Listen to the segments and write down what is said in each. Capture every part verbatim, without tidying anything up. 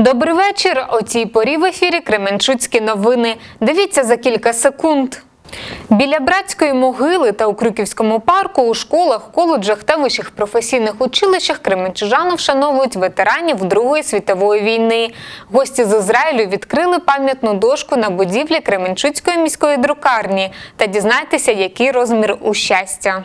Добрий вечір. О цій порі в ефірі Кременчуцькі новини. Дивіться за кілька секунд. Біля Братської могили та у Крюківському парку у школах, коледжах та вищих професійних училищах кременчужани вшановують ветеранів Другої світової війни. Гості з Ізраїлю відкрили пам'ятну дошку на будівлі Кременчуцької міської друкарні. Та дізнайтеся, який розмір у щастя.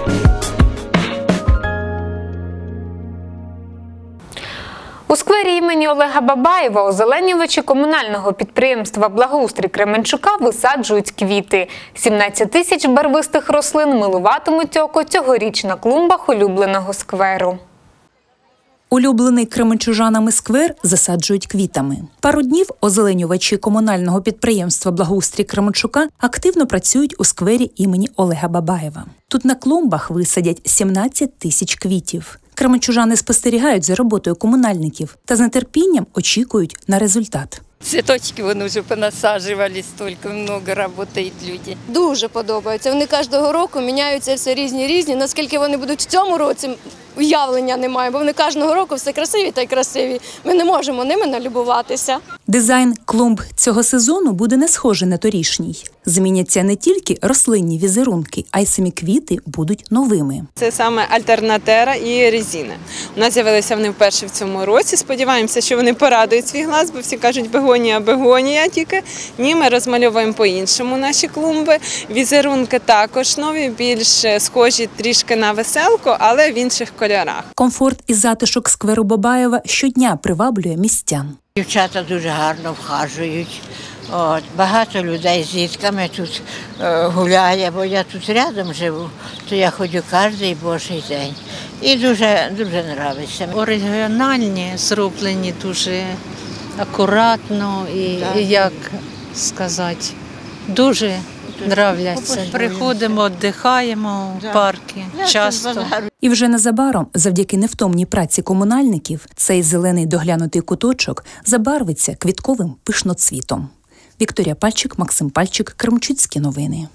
У сквері імені Олега Бабаєва озеленювачі комунального підприємства «Благоустрій Кременчука» висаджують квіти. сімнадцять тисяч барвистих рослин милуватимуть око цьогоріч на клумбах улюбленого скверу. Улюблений кременчужанами сквер засаджують квітами. Пару днів озеленювачі комунального підприємства «Благоустрій Кременчука» активно працюють у сквері імені Олега Бабаєва. Тут на клумбах висадять сімнадцять тисяч квітів. Кременчужани спостерігають за роботою комунальників та з нетерпінням очікують на результат. Цвіточки вони вже понасаджували, стільки багато працюють люди. Дуже подобається. Вони кожного року міняються все різні-різні. Наскільки вони будуть в цьому році, уявлення немає, бо вони кожного року все красиві та й красиві. Ми не можемо ними налюбуватися. Дизайн клумб цього сезону буде не схожий на торішній. Зміняться не тільки рослинні візерунки, а й самі квіти будуть новими. Це саме альтернатера і резина. У нас з'явилися вони вперше в цьому році. Сподіваємося, що вони порадують свій глаз, бо всі кажуть бегонія, бегонія тільки. Ні, ми розмальовуємо по-іншому наші клумби. Візерунки також нові, більш схожі трішки на веселку, але в інших кольорах. Комфорт і затишок скверу Бабаєва щодня приваблює містян. Дівчата дуже гарно вхажують. От, багато людей з дітками тут е, гуляє, бо я тут рядом живу, то я ходжу кожен божий день. І дуже, дуже подобається. Оригінальні, зроблені дуже акуратно і, Так. і як сказати, дуже подобається. Приходимо, віддихаємо в парки часто. І вже незабаром, завдяки невтомній праці комунальників, цей зелений доглянутий куточок забарвиться квітковим пишноцвітом. Вікторія Пальчик, Максим Пальчик, Кременчуцькі новини.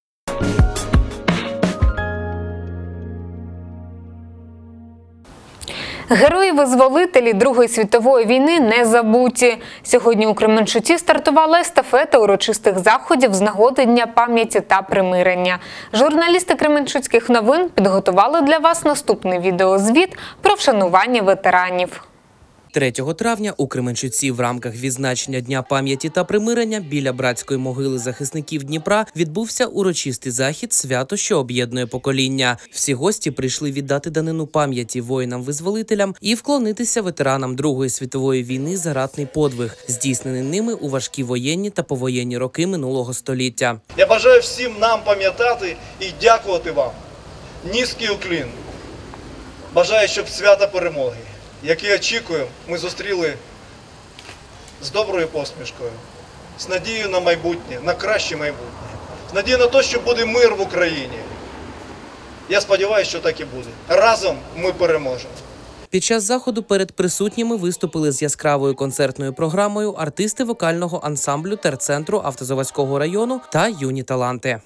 Герої-визволителі Другої світової війни не забуті. Сьогодні у Кременчуці стартувала естафета урочистих заходів з нагоди Дня пам'яті та примирення. Журналісти Кременчуцьких новин підготували для вас наступний відеозвіт про вшанування ветеранів. третього травня у Кременчуці в рамках відзначення Дня пам'яті та примирення біля Братської могили захисників Дніпра відбувся урочистий захід «Свято, що об'єднує покоління». Всі гості прийшли віддати данину пам'яті воїнам-визволителям і вклонитися ветеранам Другої світової війни за ратний подвиг, здійснений ними у важкі воєнні та повоєнні роки минулого століття. Я бажаю всім нам пам'ятати і дякувати вам. Низький уклін. Бажаю, щоб свята перемоги, які очікуємо, ми зустріли з доброю посмішкою, з надією на майбутнє, на краще майбутнє, з надією на те, що буде мир в Україні. Я сподіваюся, що так і буде. Разом ми переможемо. Під час заходу перед присутніми виступили з яскравою концертною програмою артисти вокального ансамблю терцентру Автозаводського району та юні таланти.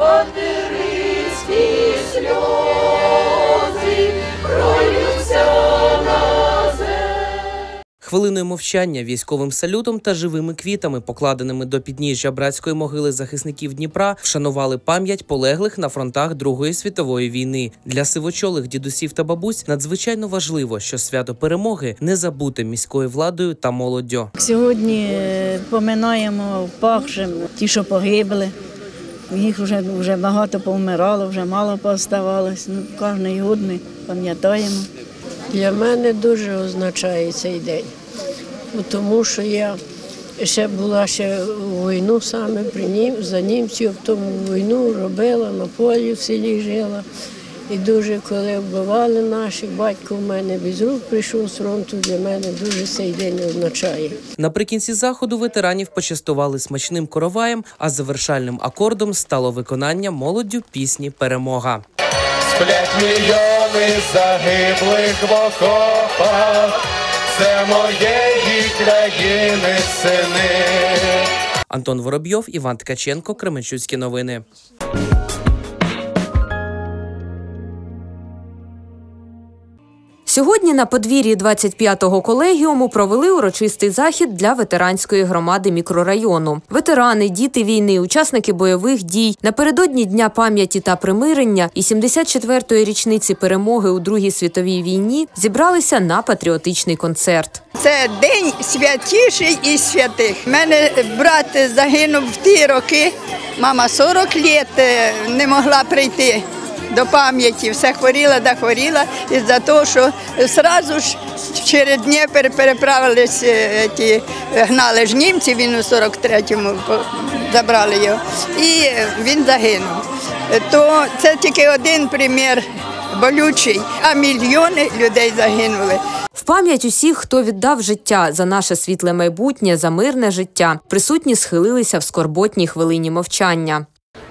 Хвилиною мовчання, військовим салютом та живими квітами, покладеними до підніжжя Братської могили захисників Дніпра, вшанували пам'ять полеглих на фронтах Другої світової війни. Для сивочолих дідусів та бабусь надзвичайно важливо, що свято перемоги не забуте міською владою та молоддю. Сьогодні поминаємо пахшим ті, що погибли. Їх вже, вже багато повмирало, вже мало пооставалось. Ну, кожний одний пам'ятаємо. Для мене дуже означає цей день, тому що я ще була ще у війну саме при нім, за німців, в тому війну робила, на полі в селі жила. І дуже, коли вбивали наших, батько в мене без рук прийшов з фронту, для мене дуже цей день означає. Наприкінці заходу ветеранів почастували смачним короваєм, а завершальним акордом стало виконання молоддю пісні «Перемога». Сплять мільйони загиблих в окопах, це моєї країни сини. Антон Воробйов, Іван Ткаченко, Кременчуцькі новини. Сьогодні на подвір'ї двадцять п'ятого колегіуму провели урочистий захід для ветеранської громади мікрорайону. Ветерани, діти війни, учасники бойових дій напередодні Дня пам'яті та примирення і сімдесят четвертої річниці перемоги у Другій світовій війні зібралися на патріотичний концерт. Це день святіший із святих. У мене брат загинув в ті роки, мама сорок років не могла прийти до пам'яті, все хворіла, да хворіла, із-за того, що одразу ж через Дніпр переправились, ті, гнали ж німці, він у сорок третьому забрали його, і він загинув. То це тільки один примір болючий, а мільйони людей загинули. В пам'ять усіх, хто віддав життя за наше світле майбутнє, за мирне життя, присутні схилилися в скорботній хвилині мовчання.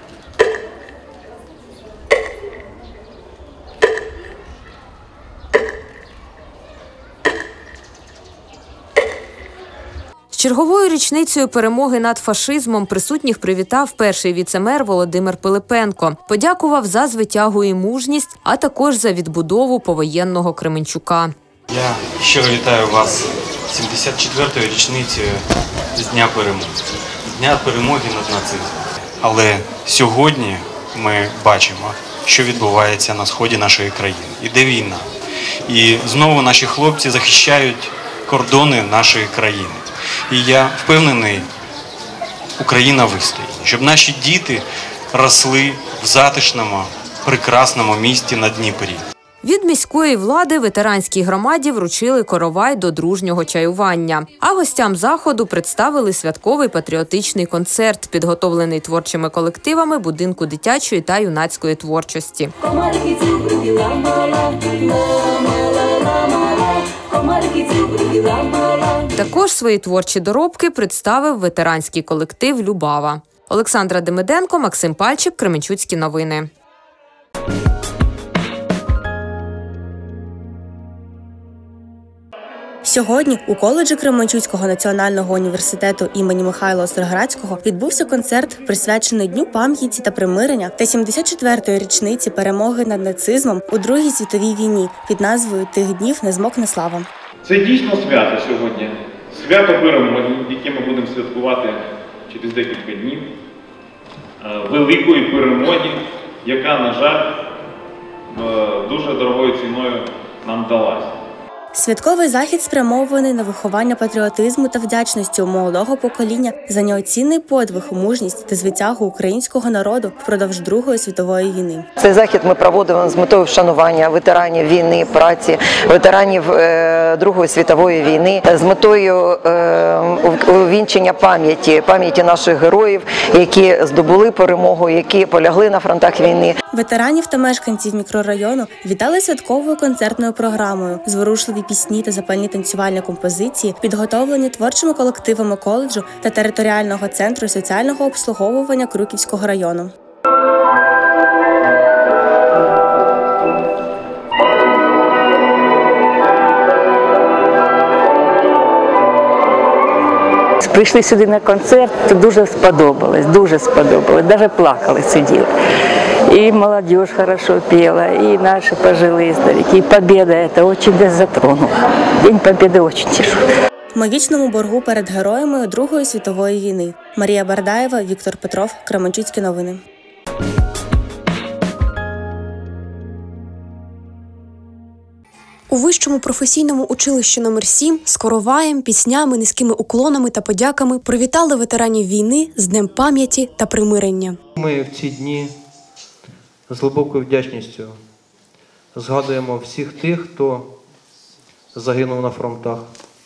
З черговою річницею перемоги над фашизмом присутніх привітав перший віце-мер Володимир Пилипенко. Подякував за звитягу і мужність, а також за відбудову повоєнного Кременчука. Я щиро вітаю вас з сімдесят четвертою річницею з Дня перемоги, з Дня перемоги над нацизмом. Але сьогодні ми бачимо, що відбувається на сході нашої країни. Іде війна. І знову наші хлопці захищають кордони нашої країни. І я впевнений, Україна вистоїть, щоб наші діти росли в затишному, прекрасному місті на Дніпрі. Від міської влади ветеранській громаді вручили коровай до дружнього чаювання. А гостям заходу представили святковий патріотичний концерт, підготовлений творчими колективами будинку дитячої та юнацької творчості. Також свої творчі доробки представив ветеранський колектив «Любава». Олександра Демиденко, Максим Пальчик, Кременчуцькі новини. Сьогодні у коледжі Кременчуцького національного університету імені Михайла Остроградського відбувся концерт, присвячений Дню пам'яті та примирення та сімдесят четвертої річниці перемоги над нацизмом у Другій світовій війні під назвою «Тих днів не змокне слава». Це дійсно свято сьогодні. Свято перемоги, яке ми будемо святкувати через декілька днів. Великої перемоги, яка, на жаль, дуже дорогою ціною нам далася. Святковий захід спрямований на виховання патріотизму та вдячності у молодого покоління за неоцінний подвиг, мужність та звитягу українського народу впродовж Другої світової війни. Цей захід ми проводимо з метою вшанування ветеранів війни, праці, ветеранів е, Другої світової війни, з метою е, увінчення пам'яті, пам'яті наших героїв, які здобули перемогу, які полягли на фронтах війни. Ветеранів та мешканців мікрорайону вітали святковою концертною програмою, зворушливі пісні та запальні танцювальні композиції, підготовлені творчими колективами коледжу та територіального центру соціального обслуговування Крюківського району. Прийшли сюди на концерт, дуже сподобалось, дуже сподобалось, навіть плакали, сиділи. И молодежь хорошо пела, и наши пожилые старики. И победа это очень нас затронула. День Победы очень тяжелый. Ми вічному боргу перед героями Другої світової війни. Марія Бардаєва, Віктор Петров, Кременчуцькі новини. У Вищому професійному училищі номер сім з короваєм, піснями, низькими уклонами та подяками привітали ветеранів війни з Днем пам'яті та примирення. Ми в ці дні з глибокою вдячністю згадуємо всіх тих, хто загинув на фронтах,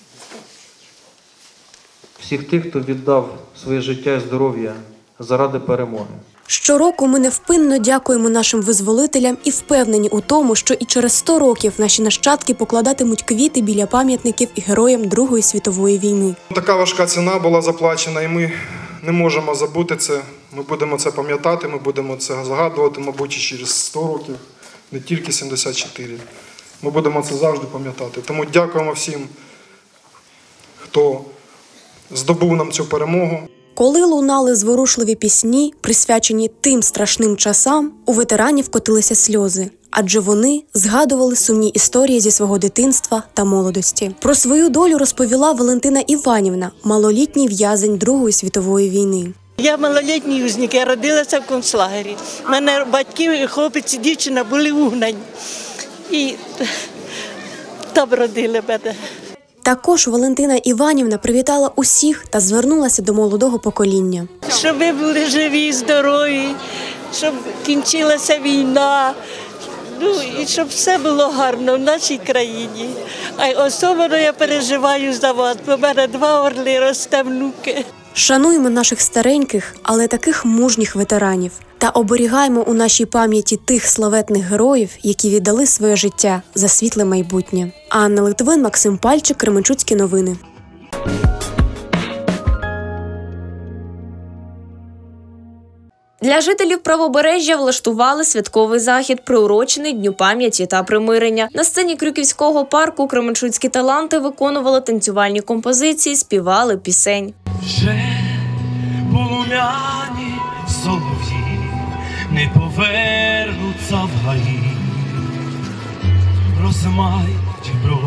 всіх тих, хто віддав своє життя і здоров'я заради перемоги. Щороку ми невпинно дякуємо нашим визволителям і впевнені у тому, що і через сто років наші нащадки покладатимуть квіти біля пам'ятників і героям Другої світової війни. Така важка ціна була заплачена, і ми не можемо забути це. Ми будемо це пам'ятати, ми будемо це згадувати, мабуть, і через сто років, не тільки сімдесят чотири. Ми будемо це завжди пам'ятати. Тому дякуємо всім, хто здобув нам цю перемогу. Коли лунали зворушливі пісні, присвячені тим страшним часам, у ветеранів котилися сльози, адже вони згадували сумні історії зі свого дитинства та молодості. Про свою долю розповіла Валентина Іванівна, малолітній в'язень Другої світової війни. Я малолітній узник, я родилася в концлагері. У мене батьки, хлопець і дівчина були угнані. І там родили мене. Також Валентина Іванівна привітала усіх та звернулася до молодого покоління. Щоб ви були живі, здорові, щоб кінчилася війна, ну і щоб все було гарно в нашій країні. А особливо я переживаю за вас, бо в мене два орли, росте внуки. Шануємо наших стареньких, але таких мужніх ветеранів. Та оберігаємо у нашій пам'яті тих славетних героїв, які віддали своє життя за світле майбутнє. Анна Литвин, Максим Пальчик, Кременчуцькі новини. Для жителів Правобережжя влаштували святковий захід, приурочений Дню пам'яті та примирення. На сцені Крюківського парку кременчуцькі таланти виконували танцювальні композиції, співали пісень. Вже полум'яні солов'ї не повернуться в гаї, розмають бров.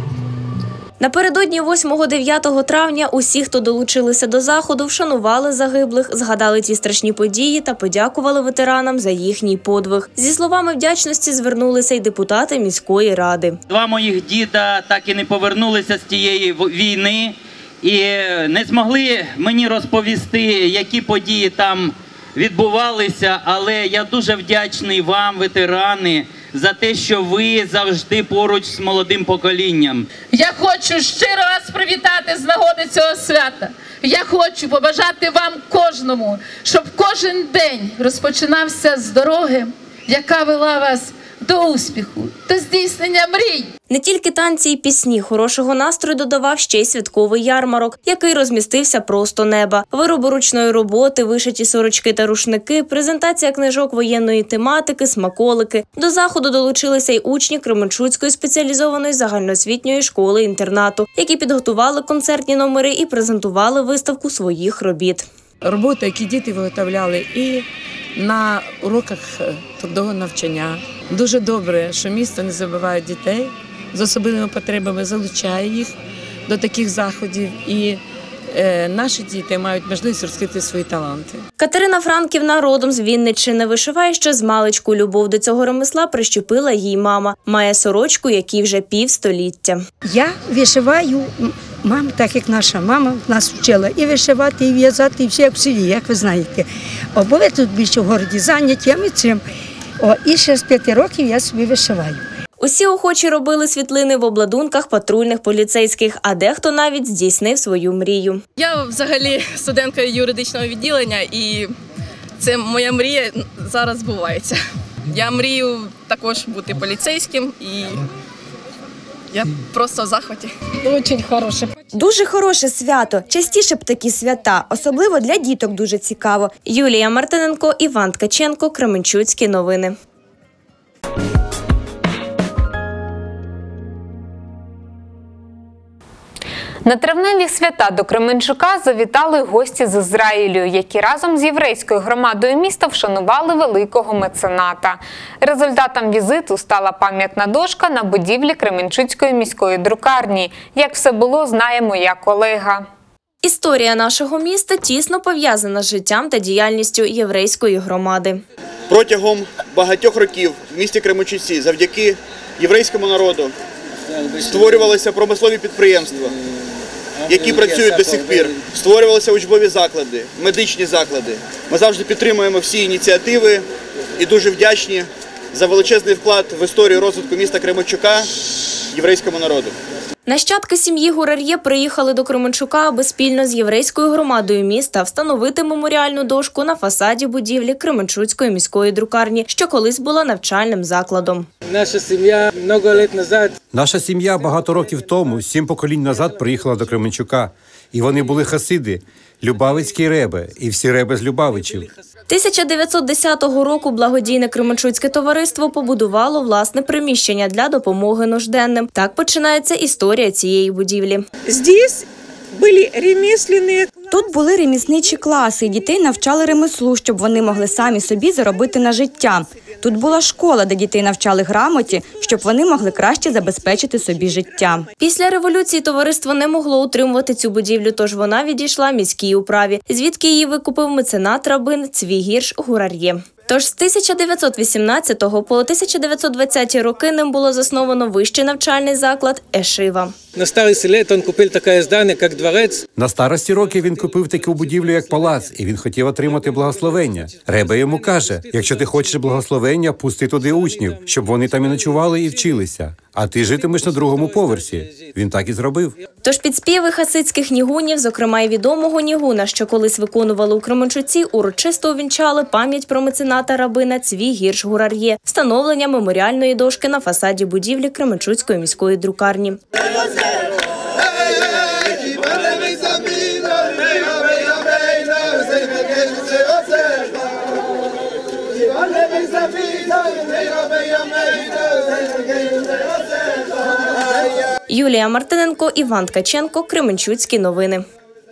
Напередодні восьмого-дев'ятого травня усі, хто долучилися до заходу, вшанували загиблих, згадали ті страшні події та подякували ветеранам за їхній подвиг. Зі словами вдячності звернулися й депутати міської ради. Два моїх діда так і не повернулися з тієї війни і не змогли мені розповісти, які події там відбувалися, але я дуже вдячний вам, ветерани, за те, що ви завжди поруч з молодим поколінням. Я хочу щиро вас привітати з нагоди цього свята. Я хочу побажати вам кожному, щоб кожен день розпочинався з дороги, яка вела вас до успіху, до здійснення мрій. Не тільки танці і пісні, хорошого настрою додавав ще й святковий ярмарок, який розмістився просто неба. Вироби ручної роботи, вишиті сорочки та рушники, презентація книжок воєнної тематики, смаколики. До заходу долучилися й учні Кременчуцької спеціалізованої загальноосвітньої школи-інтернату, які підготували концертні номери і презентували виставку своїх робіт. Роботи, які діти виготовляли і на уроках трудового навчання. Дуже добре, що місто не забуває дітей з особливими потребами, залучає їх до таких заходів, і е, наші діти мають можливість розкрити свої таланти. Катерина Франківна, родом з Вінниччини, вишиває ще з маличку. Любов до цього ремесла прищепила їй мама. Має сорочку, якій вже півстоліття. Я вишиваю, мам, так як наша мама нас вчила і вишивати, і в'язати, і все як в селі, як ви знаєте. О, бо ви тут більше в городі зайняті, а ми цим. О, і ще з п'яти років я собі вишиваю. Усі охочі робили світлини в обладунках патрульних поліцейських, а дехто навіть здійснив свою мрію. Я взагалі студентка юридичного відділення, і це моя мрія зараз збувається. Я мрію також бути поліцейським, і я просто в захваті. Дуже хороше. Дуже хороше свято. Частіше б такі свята. Особливо для діток дуже цікаво. Юлія Мартиненко, Іван Ткаченко, Кременчуцькі новини. На травневі свята до Кременчука завітали гості з Ізраїлю, які разом з єврейською громадою міста вшанували великого мецената. Результатом візиту стала пам'ятна дошка на будівлі Кременчуцької міської друкарні. Як все було, знає моя колега. Історія нашого міста тісно пов'язана з життям та діяльністю єврейської громади. Протягом багатьох років в місті Кременчуці завдяки єврейському народу створювалися промислові підприємства, які працюють до сих пір. Створювалися учбові заклади, медичні заклади. Ми завжди підтримуємо всі ініціативи і дуже вдячні за величезний вклад в історію розвитку міста Кременчука єврейському народу. Нащадки сім'ї Гурар'є приїхали до Кременчука, аби спільно з єврейською громадою міста встановити меморіальну дошку на фасаді будівлі Кременчуцької міської друкарні, що колись була навчальним закладом. Наша сім'я багато років назад. Наша сім'я багато років тому, сім поколінь назад, приїхала до Кременчука. І вони були хасиди, Любавицькі реби і всі реби з Любавичів. тисяча дев'ятсот десятого року благодійне Кременчуцьке товариство побудувало власне приміщення для допомоги нужденним. Так починається історія цієї будівлі. Здесь були ремесленні. Тут були ремісничі класи, і дітей навчали ремеслу, щоб вони могли самі собі заробити на життя. Тут була школа, де дітей навчали грамоті, щоб вони могли краще забезпечити собі життя. Після революції товариство не могло утримувати цю будівлю, тож вона відійшла міській управі, звідки її викупив меценат рабин Цвігірш Гурар'є. Тож з тисяча дев'ятсот вісімнадцятого по тисяча дев'ятсот двадцяті роки ним було засновано вищий навчальний заклад Ешива. На старости лет он купил такое здание, как дворец. На старості років він купив таку будівлю, як палац, і він хотів отримати благословення. Ребе йому каже, якщо ти хочеш благословення, пусти туди учнів, щоб вони там і ночували, і вчилися. А ти житимеш на другому поверсі. Він так і зробив. Тож під співи хасидських нігунів, зокрема й відомого нігуна, що колись виконували у Кременчуці, урочисто увінчали пам'ять про мецената рабина Цвігірш Гурар'є, встановлення меморіальної дошки на фасаді будівлі Кременчуцької міської друкарні. Юлія Мартиненко, Іван Ткаченко, Кременчуцькі новини.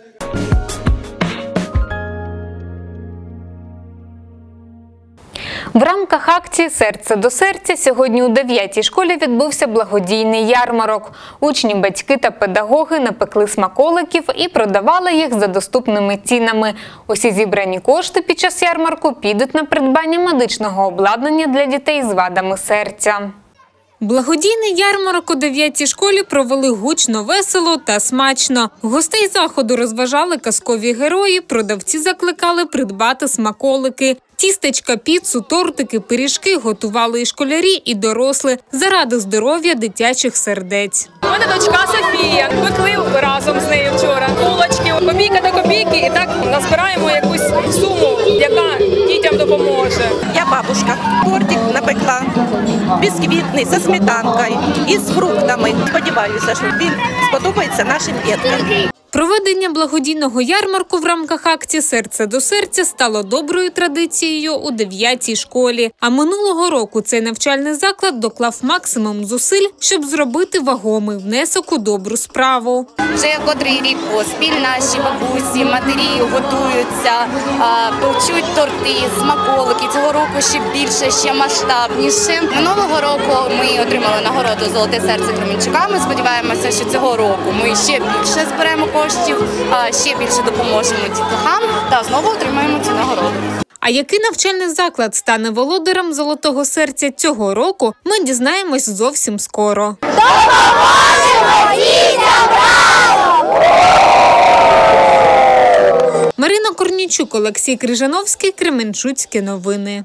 В рамках акції «Серце до серця» сьогодні у дев'ятій школі відбувся благодійний ярмарок. Учні, батьки та педагоги напекли смаколиків і продавали їх за доступними цінами. Усі зібрані кошти під час ярмарку підуть на придбання медичного обладнання для дітей з вадами серця. Благодійний ярмарок у дев'ятій школі провели гучно, весело та смачно. Гостей заходу розважали казкові герої, продавці закликали придбати смаколики. Тістечка, піцу, тортики, пиріжки готували і школярі, і дорослі заради здоров'я дитячих сердець. У мене дочка Софія. Пекли разом з нею вчора. Булочки, копійка до копійки, і так назбираємо якусь суму, яка дітям допоможе. Я бабушка. Тортик напекла, бісквітний, зі сметанкою і з фруктами. Сподіваюся, що він сподобається нашим діткам. Проведення благодійного ярмарку в рамках акції «Серце до серця» стало доброю традицією у дев'ятій школі. А минулого року цей навчальний заклад доклав максимум зусиль, щоб зробити вагомий внесок у добру справу. Вже котрий рік поспіль наші бабусі, матері готуються, печуть торти, смаколики. Цього року ще більше, ще масштабніше. Минулого року ми отримали нагороду «Золоте серце Кременчука». Ми сподіваємося, що цього року ми ще більше зберемо коштів, ще більше допоможемо дітлахам та знову отримаємо цю нагороду. А який навчальний заклад стане володарем «Золотого серця» цього року, ми дізнаємось зовсім скоро. Допоможемо дітям разом! Марина Корнійчук, Олексій Крижановський, Кременчуцькі новини.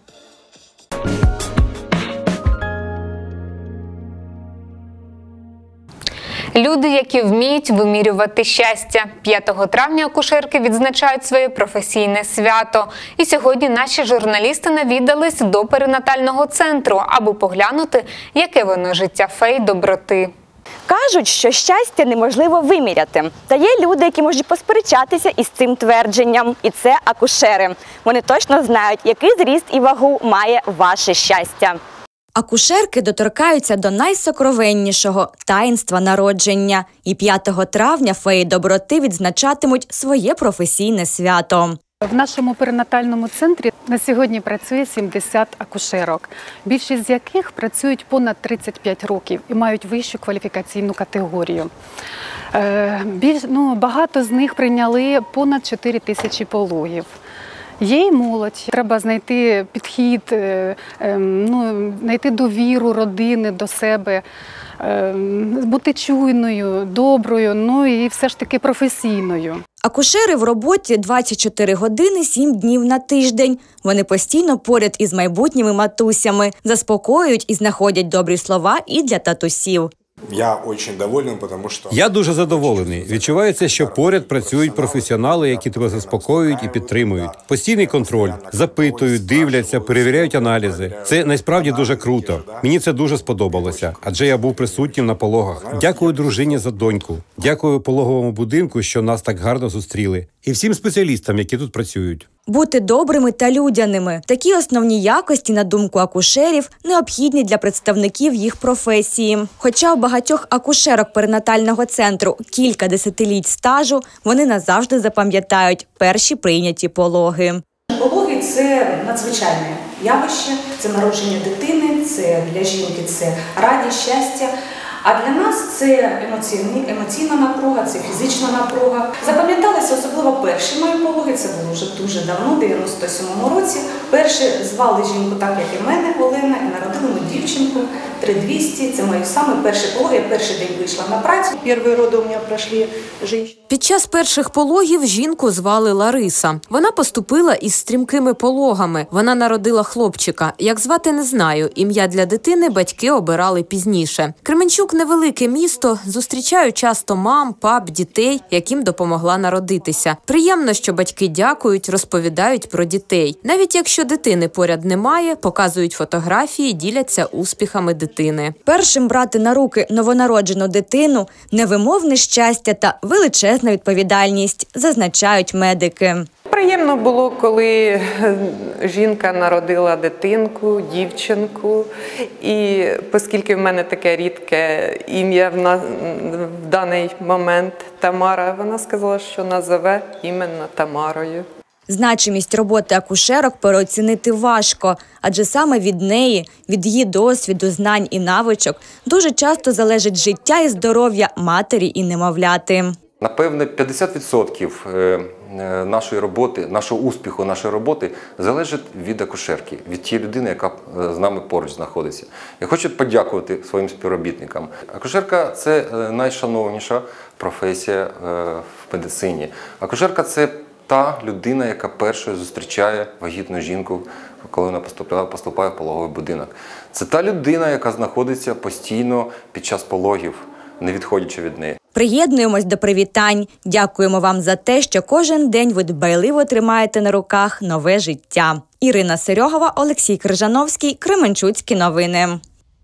Люди, які вміють вимірювати щастя. п'ятого травня акушерки відзначають своє професійне свято. І сьогодні наші журналісти навідались до перинатального центру, аби поглянути, яке воно життя фей доброти. Кажуть, що щастя неможливо виміряти. Та є люди, які можуть посперечатися із цим твердженням. І це акушери. Вони точно знають, який зріст і вагу має ваше щастя. Акушерки доторкаються до найсокровеннішого – таїнства народження. І п'ятого травня феї доброти відзначатимуть своє професійне свято. В нашому перинатальному центрі на сьогодні працює сімдесят акушерок, більшість з яких працюють понад тридцять п'ять років і мають вищу кваліфікаційну категорію. Більш, ну, багато з них прийняли понад чотири тисячі пологів. Є й молодь, треба знайти підхід, ну, знайти довіру родини до себе, бути чуйною, доброю, ну і все ж таки професійною. Акушери в роботі двадцять чотири години, сім днів на тиждень. Вони постійно поряд із майбутніми матусями, заспокоюють і знаходять добрі слова і для татусів. Я дуже доволен, тому що... Я дуже задоволений. Відчувається, що поряд працюють професіонали, які тебе заспокоюють і підтримують. Постійний контроль. Запитують, дивляться, перевіряють аналізи. Це насправді дуже круто. Мені це дуже сподобалося, адже я був присутнім на пологах. Дякую дружині за доньку. Дякую пологовому будинку, що нас так гарно зустріли. І всім спеціалістам, які тут працюють. Бути добрими та людяними – такі основні якості, на думку акушерів, необхідні для представників їх професії. Хоча у багатьох акушерок перинатального центру кілька десятиліть стажу, вони назавжди запам'ятають перші прийняті пологи. Пологи – це надзвичайне явище, це народження дитини, це для жінки це радість, щастя. А для нас це емоційна напруга, це фізична напруга. Запам'яталися особливо перші мої пологи, це було вже дуже давно, в дев'яносто сьомому році. Перші звали жінку так, як і мене, Олена, і народили ми дівчинку три двісті. Це мої саме перші пологи, я перший день вийшла на працю. Перші роди у мене пройшли жінки. Під час перших пологів жінку звали Лариса. Вона поступила із стрімкими пологами. Вона народила хлопчика. Як звати, не знаю. Ім'я для дитини батьки обирали пізніше. Кременчук – невелике місто. Зустрічаю часто мам, пап, дітей, яким допомогла народитися. Приємно, що батьки дякують, розповідають про дітей. Навіть якщо дитини поряд немає, показують фотографії, діляться успіхами дитини. Першим брати на руки новонароджену дитину – невимовне щастя та величезна відповідальність, зазначають медики. Приємно було, коли жінка народила дитинку, дівчинку. І оскільки в мене таке рідке ім'я в, на... в даний момент Тамара, вона сказала, що назове іменно Тамарою. Значимість роботи акушерок переоцінити важко, адже саме від неї, від її досвіду, знань і навичок дуже часто залежить життя і здоров'я матері і немовляти. Напевне, п'ятдесят відсотків нашої роботи, нашого успіху нашої роботи залежить від акушерки, від тієї людини, яка з нами поруч знаходиться. Я хочу подякувати своїм співробітникам. Акушерка – це найшановніша професія в медицині. Акушерка – це та людина, яка першою зустрічає вагітну жінку, коли вона поступає, поступає в пологовий будинок. Це та людина, яка знаходиться постійно під час пологів, не відходячи від неї. Приєднуємось до привітань. Дякуємо вам за те, що кожен день ви дбайливо тримаєте на руках нове життя. Ірина Серьогова, Олексій Крижановський, Кременчуцькі новини.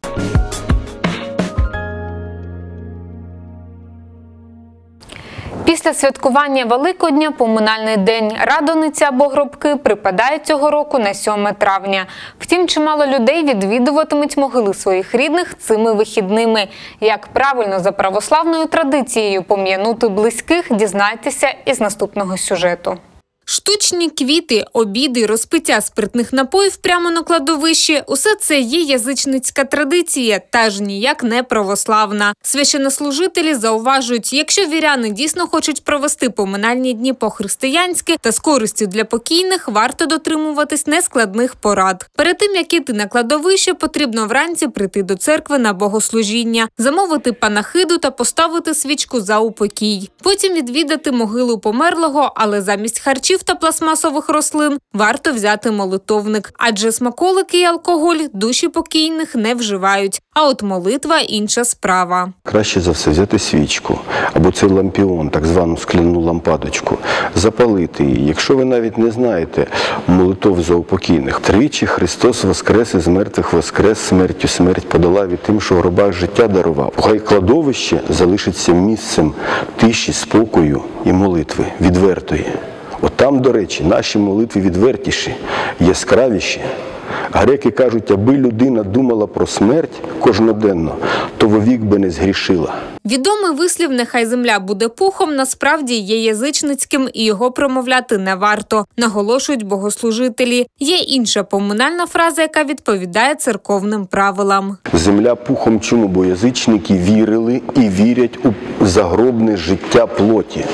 Після святкування Великодня поминальний день Радониця або Гробки припадає цього року на сьоме травня. Втім, чимало людей відвідуватимуть могили своїх рідних цими вихідними. Як правильно за православною традицією пом'янути близьких, дізнайтеся із наступного сюжету. Штучні квіти, обіди, розпиття спиртних напоїв прямо на кладовищі – усе це є язичницька традиція, та ж ніяк не православна. Священнослужителі зауважують, якщо віряни дійсно хочуть провести поминальні дні по-християнськи та з користю для покійних, варто дотримуватись нескладних порад. Перед тим, як іти на кладовище, потрібно вранці прийти до церкви на богослужіння, замовити панахиду та поставити свічку за упокій. Потім відвідати могилу померлого, але замість харчів та пластмасових рослин варто взяти молитовник, адже смаколики і алкоголь душі покійних не вживають. А от молитва – інша справа. Краще за все взяти свічку або цей лампіон, так звану скляну лампадочку, запалити її. Якщо ви навіть не знаєте молитов за упокійних. Тричі Христос воскрес із мертвих воскрес, смертю смерть подолав і тим, що в гробах життя дарував. Хай кладовище залишиться місцем тиші, спокою і молитви, відвертої. От там, до речі, наші молитви відвертіші, яскравіші. Греки кажуть, аби людина думала про смерть кожноденно, то вовік би не згрішила. Відомий вислів «нехай земля буде пухом» насправді є язичницьким і його промовляти не варто, наголошують богослужителі. Є інша поминальна фраза, яка відповідає церковним правилам. Земля пухом чому? Бо язичники вірили і вірять у загробне життя плоті.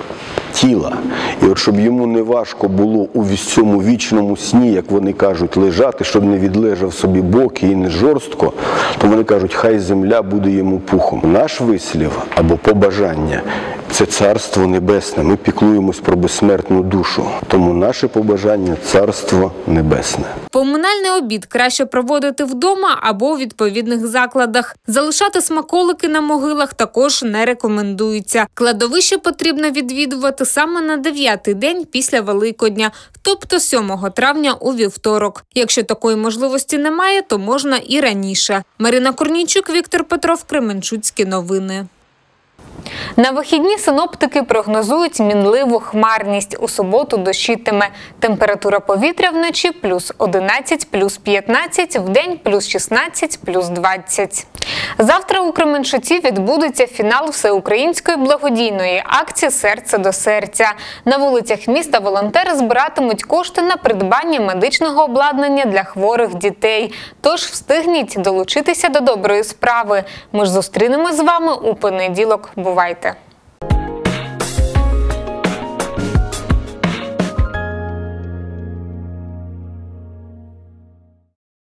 Тіла. І от щоб йому не важко було у цьому вічному сні, як вони кажуть, лежати, щоб не відлежав собі боки і не жорстко, то вони кажуть, хай земля буде йому пухом. Наш вислів або побажання – це Царство Небесне. Ми піклуємось про безсмертну душу. Тому наше побажання – Царство Небесне. Поминальний обід краще проводити вдома або у відповідних закладах. Залишати смаколики на могилах також не рекомендується. Кладовище потрібно відвідувати саме на дев'ятий день після Великодня, тобто сьомого травня у вівторок. Якщо такої можливості немає, то можна і раніше. Марина Корнійчук, Віктор Петров, Кременчуцькі новини. На вихідні синоптики прогнозують мінливу хмарність. У суботу дощитиме. Температура повітря вночі – плюс одинадцять, плюс п'ятнадцять, вдень – плюс шістнадцять, плюс двадцять. Завтра у Кременчуці відбудеться фінал всеукраїнської благодійної акції «Серце до серця». На вулицях міста волонтери збиратимуть кошти на придбання медичного обладнання для хворих дітей. Тож встигніть долучитися до доброї справи. Ми ж зустрінемось з вами у понеділок. Бувайте!